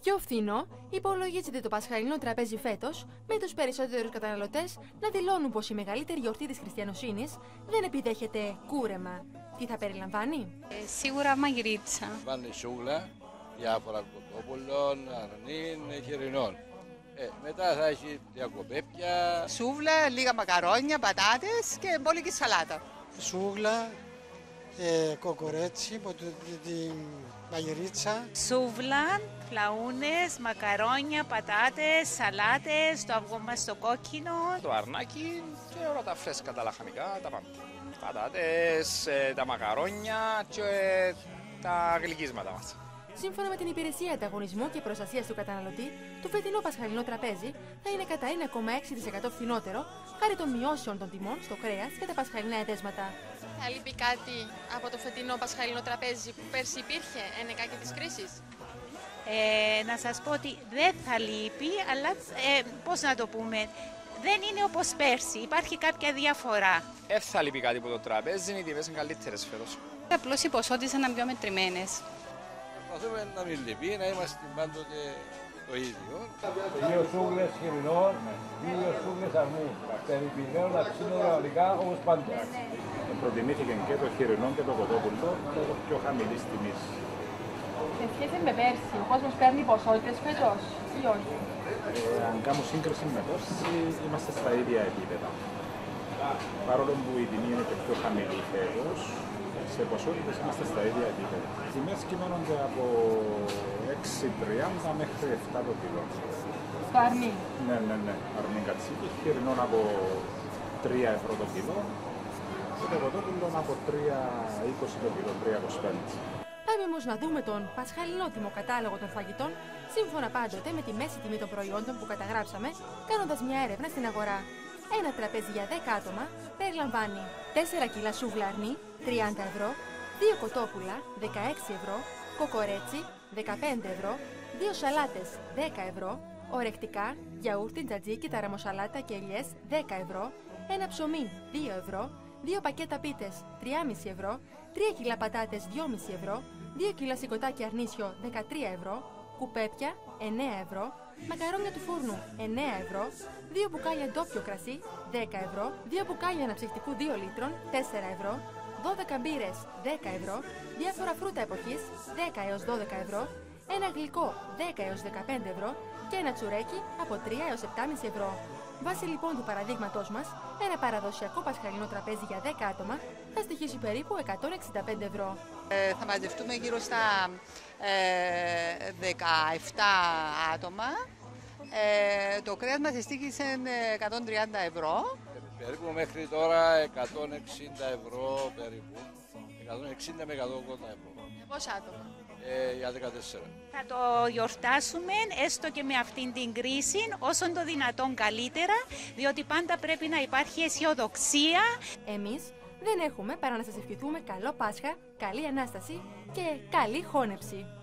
Πιο φθηνό υπολογίζεται το πασχαλινό τραπέζι φέτος, με τους περισσότερους καταναλωτές να δηλώνουν πως η μεγαλύτερη γιορτή της χριστιανοσύνης δεν επιδέχεται κούρεμα. Τι θα περιλαμβάνει? Σίγουρα μαγειρίτσα. Βάνει σούγλα, διάφορα κοτόπουλων, αρνίν, χοιρινών. Μετά θα έχει διακοπέπια. Σούβλα, λίγα μακαρόνια, πατάτες και μπόλικη σαλάτα. Σούγλα, κοκορέτσι, τη μαγειρίτσα. Σούβλα, φλαούνες, μακαρόνια, πατάτες, σαλάτες, το αυγό μας στο κόκκινο. Το αρνάκι και όλα τα φρέσκα, τα λαχανικά, τα πάντα. Πατάτες, τα μακαρόνια και τα γλυκίσματα μας. Σύμφωνα με την Υπηρεσία Ανταγωνισμού και Προστασίας του Καταναλωτή, το φετινό πασχαλινό τραπέζι θα είναι κατά 1,6% φθηνότερο χάρη των μειώσεων των τιμών στο κρέας και τα πασχαλινά εδέσματα. Θα λείπει κάτι από το φετινό πασχαλινό τραπέζι που πέρσι υπήρχε ενεκάκι της κρίσης? Να σας πω ότι δεν θα λείπει, αλλά πώς να το πούμε, δεν είναι όπως πέρσι, υπάρχει κάποια διαφορά. Θα λείπει κάτι από το τραπέζι, οι τιμές είναι καλύτερες φέτος. Απλώς οι ποσότητες είναι πιο μετρημένες. Προσπαθούμε να μην λυπεί, να είμαστε πάντοτε το ίδιο. 2 σούγλες χοιρινών, 2 σούγλες αρνί. Περιποιημένο να ψήνω γεωλικά όπως πάντα. Προτιμήθηκε και το χοιρινό και το κοτόπουλο λόγω πιο χαμηλής τιμής. Σε σχέση με πέρσι, ο κόσμος παίρνει ποσότητες φέτος ή όχι? Αν κάνω σύγκριση με πέρσι, είμαστε στα ίδια επίπεδα. Παρόλο που η τιμή είναι και πιο χαμηλή φέτος, σε ποσότητες είμαστε στα ίδια επίπεδα. Οι τιμές κυμαίνονται από 6,30 μέχρι 7 το κιλό. Στο αρνί? Ναι. Αρνί κατσίκι, χοιρινό από 3 ευρώ το κιλό και το κοτόπουλο από 3,20 το κιλό, 3,25. Πάμε όμως να δούμε τον πασχαλινό τιμοκατάλογο των φαγητών, σύμφωνα πάντοτε με τη μέση τιμή των προϊόντων που καταγράψαμε, κάνοντας μια έρευνα στην αγορά. Ένα τραπέζι για 10 άτομα περιλαμβάνει 4 κιλά σούβλα αρνί, 30 ευρώ, 2 κοτόπουλα, 16 ευρώ, κοκορέτσι, 15 ευρώ, 2 σαλάτες, 10 ευρώ, ορεκτικά, γιαούρτι, τζατζίκι, ταραμοσαλάτα και ελιές, 10 ευρώ, ένα ψωμί, 2 ευρώ, 2 πακέτα πίτες, 3,5 ευρώ, 3 κιλά πατάτες, 2,5 ευρώ, 2 κιλά σηκωτάκι αρνίσιο, 13 ευρώ, κουπέπια, 9 ευρώ, μακαρόνια του φούρνου, 9 ευρώ, 2 μπουκάλια ντόπιο κρασί, 10 ευρώ, 2 μπουκάλια αναψυκτικού 2 λίτρων, 4 ευρώ, 12 μπύρες, 10 ευρώ, διάφορα φρούτα εποχής, 10 έως 12 ευρώ, ένα γλυκό, 10 έως 15 ευρώ και ένα τσουρέκι από 3 έως 7,5 ευρώ. Βάσει λοιπόν του παραδείγματός μας, ένα παραδοσιακό πασχαλινό τραπέζι για 10 άτομα θα στοιχήσει περίπου 165 ευρώ. Θα μαζευτούμε γύρω στα 17 άτομα. Το κρέας μας εστίχησε 130 ευρώ. Περίπου μέχρι τώρα 160 ευρώ περίπου. 160 με 180 ευρώ. Πόσα άτομα? Για 14. Θα το γιορτάσουμε έστω και με αυτήν την κρίση όσο το δυνατόν καλύτερα, διότι πάντα πρέπει να υπάρχει αισιοδοξία. Εμείς δεν έχουμε παρά να σας ευχηθούμε καλό Πάσχα, καλή Ανάσταση και καλή χώνευση.